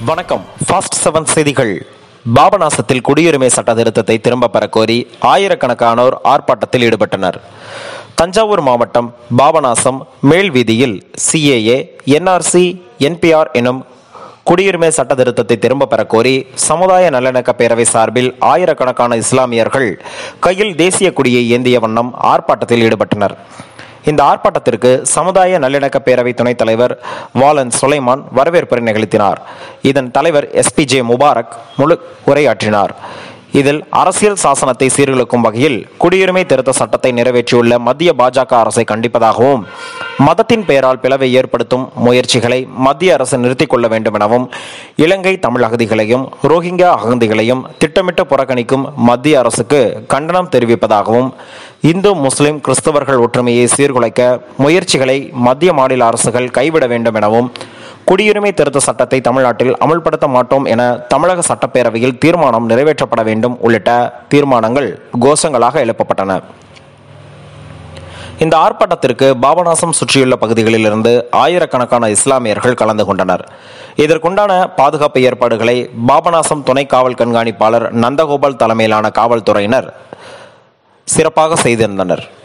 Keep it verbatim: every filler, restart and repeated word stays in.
வணக்கம். Fast seven செய்திகள். பாபநாசத்தில் குடியுரிமை சட்ட திருத்தத்தை திரும்ப பெற கோரி ஆயிரக்கணக்கானோர் ஆர்ப்பாட்டத்தில் ஈடுபட்டனர். தஞ்சாவூர் மாவட்டம் பாபநாசம் மேல் வீதியில் சிஏஏ, என்ஆர்சி, என்பிஆர் எனும் குடியுரிமை சட்ட திருத்தத்தை திரும்ப பெற கோரி சமுதாய நல்லிணக்க பேரவை சார்பில் ஆயிரக்கணக்கான இஸ்லாமியர்கள் கையில் தேசிய கொடியை ஏந்திய வண்ணம் ஆர்ப்பாட்டத்தில் ஈடுபட்டனர். இந்த ஆர்ப்பாட்டத்திற்கு சமுதாய நல்லிணக்க பேரவை துணைத் தலைவர் வாலன் சுலைமான் வரவேற்புரை நிகழ்த்தினார். இதன் தலைவர் எஸ் பி ஜே முபாரக் முழு உரையாற்றினார். இதில் அரசியல் சாசனத்தை சீர்குலைக்கும் வகையில் குடியுரிமை திருத்த சட்டத்தை நிறைவேற்றியுள்ள மத்திய பாஜக அரசை கண்டிப்பதாகவும், மதத்தின் பெயரால் பிளவை ஏற்படுத்தும் முயற்சிகளை மத்திய அரசு நிறுத்திக் கொள்ள வேண்டும் எனவும், இலங்கை தமிழ் அகதிகளையும் ரோஹிங்கா அகதிகளையும் திட்டமிட்டு புறக்கணிக்கும் மத்திய அரசுக்கு கண்டனம் தெரிவிப்பதாகவும், இந்து முஸ்லிம் கிறிஸ்தவர்கள் ஒற்றுமையை சீர்குலைக்க முயற்சிகளை மத்திய மாநில அரசுகள் கைவிட வேண்டும் எனவும், குடியுரிமை திருத்த சட்டத்தை தமிழ்நாட்டில் அமல்படுத்த மாட்டோம் என தமிழக சட்டப்பேரவையில் தீர்மானம் நிறைவேற்றப்பட வேண்டும் உள்ளிட்ட தீர்மானங்கள் கோஷங்களாக எழுப்பப்பட்டன. இந்த ஆர்ப்பாட்டத்திற்கு பாபநாசம் சுற்றியுள்ள பகுதிகளில் இருந்து ஆயிரக்கணக்கான இஸ்லாமியர்கள் கலந்து கொண்டனர். இதற்குண்டான பாதுகாப்பு ஏற்பாடுகளை பாபநாசம் துணை காவல் கண்காணிப்பாளர் நந்தகோபால் தலைமையிலான காவல்துறையினர் சிறப்பாக செய்திருந்தனர்.